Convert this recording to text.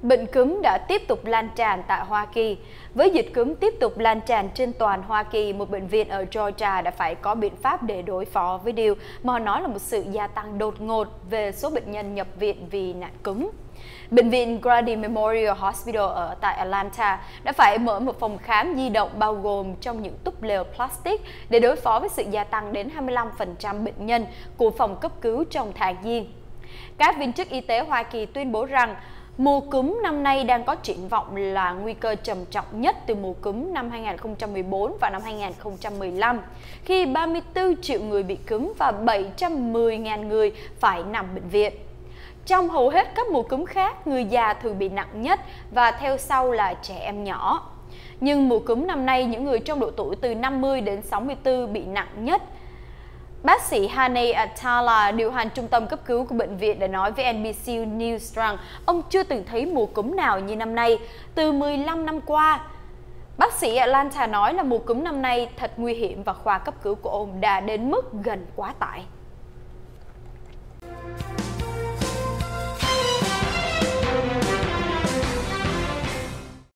Bệnh cúm đã tiếp tục lan tràn tại Hoa Kỳ. Với dịch cúm tiếp tục lan tràn trên toàn Hoa Kỳ, một bệnh viện ở Georgia đã phải có biện pháp để đối phó với điều mà họ nói là một sự gia tăng đột ngột về số bệnh nhân nhập viện vì nạn cúm. Bệnh viện Grady Memorial Hospital ở tại Atlanta đã phải mở một phòng khám di động bao gồm trong những túp lều plastic để đối phó với sự gia tăng đến 25% bệnh nhân của phòng cấp cứu trong tháng Giêng. Các viên chức y tế Hoa Kỳ tuyên bố rằng mùa cúm năm nay đang có triển vọng là nguy cơ trầm trọng nhất từ mùa cúm năm 2014 và năm 2015, khi 34 triệu người bị cúm và 710.000 người phải nằm bệnh viện. Trong hầu hết các mùa cúm khác, người già thường bị nặng nhất và theo sau là trẻ em nhỏ. Nhưng mùa cúm năm nay, những người trong độ tuổi từ 50 đến 64 bị nặng nhất. Bác sĩ Haney Atala, điều hành trung tâm cấp cứu của bệnh viện, đã nói với NBC News rằng ông chưa từng thấy mùa cúm nào như năm nay từ 15 năm qua. Bác sĩ Atlanta nói là mùa cúm năm nay thật nguy hiểm và khoa cấp cứu của ông đã đến mức gần quá tải.